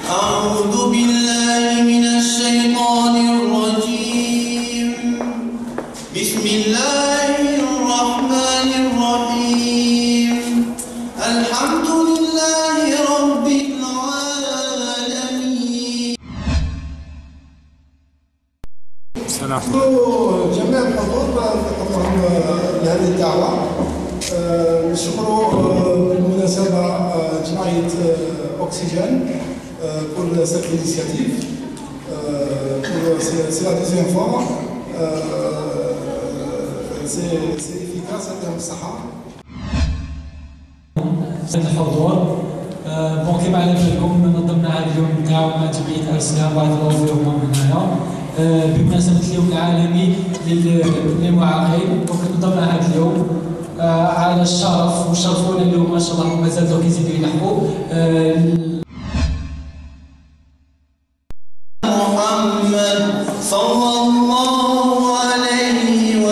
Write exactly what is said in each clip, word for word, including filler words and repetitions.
أعوذ بالله من الشيطان الرجيم. بسم الله الرحمن الرحيم. الحمد لله رب العالمين. جميع الحضور اللهم لهذه الدعوة. نشكر بالمناسبة جمعية أوكسيجين pour cette initiative. C'est la deuxième fois. C'est efficace en الصحة. الحضور بون كيما علمت لكم نظمنا هذا اليوم بالتعاون مع جمعية أرسنال بعد الوظيفة من هنا بمناسبة اليوم العالمي للمعاقين. دونك نظمنا هذا اليوم على الشرف وشرفونا اليوم ما شاء الله مازالوا كيزيدوا يلحقوا. محمد صلى الله عليه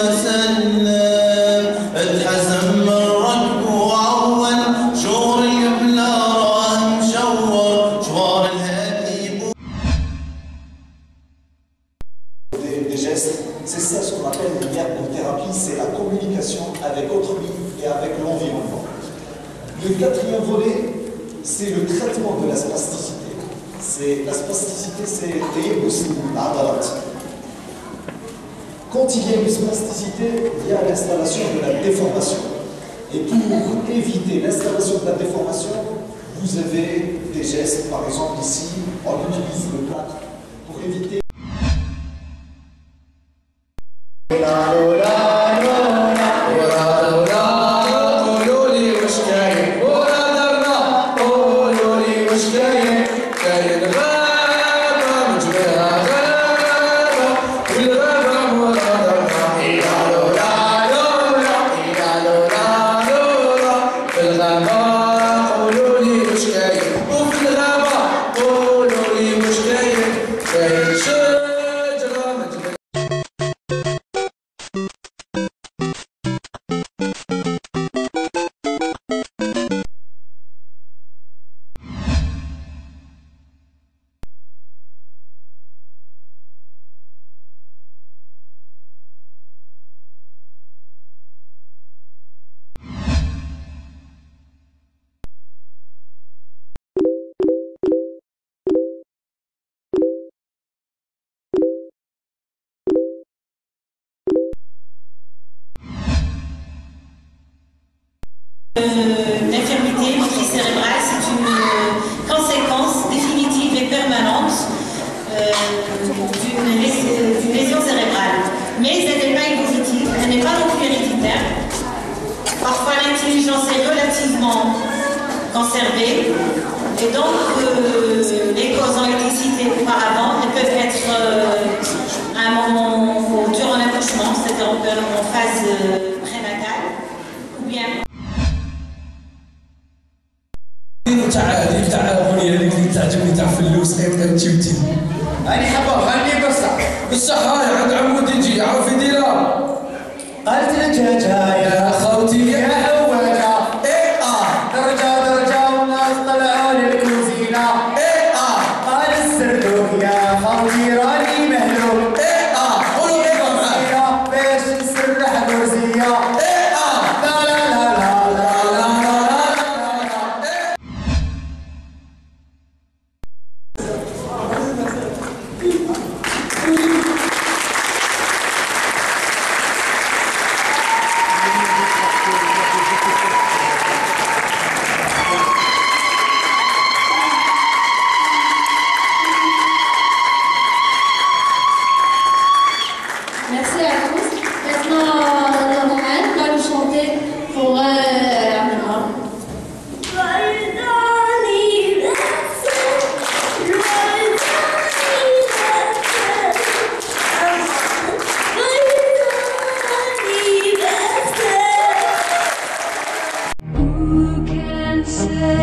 وسلم اتحزم الركب وعول شور يبلى راه مشور شوار الهادي. Des gestes, c'est ça ce qu'on appelle l'hypnothérapie, c'est la communication avec autrui et avec l'environnement. Le quatrième volet, c'est le traitement de la spasticité. C'est la spasticité, c'est aussi l'adalat. Quand il y a une spasticité, il y a l'installation de la déformation. Et pour éviter l'installation de la déformation, vous avez des gestes, par exemple ici, on utilise le plâtre pour éviter. L'infirmité motrice cérébrale, c'est une conséquence définitive et permanente euh, d'une lésion cérébrale. Mais elle n'est pas évolutive, elle n'est pas non plus héréditaire. Parfois l'intelligence est relativement conservée et donc euh, les causes ont été citées auparavant. Elles peuvent être euh, à un moment durant l'accouchement, c'est-à-dire en phase euh, prénatale, ou bien تاع هذيك تاع الاغنيه هذيك اللي تعجبني تاع فلوس انت وتي راني حابه نغني بصح بصح هاي عند عمودي نجي عارف يديرها قالت الدجاجه يا خوتي يا حواجه ايه اه درجه درجه والناس طلعوا للكوزينه ايه اه قال السردوك يا خوتي راني مهلوك ايه اه قولوا ايه معايا باش نسرح كوزيه ايه اه لا لا لا لا لا لا Merci à tous. Maintenant, Norman va nous chanter pour euh, Amina. Who can say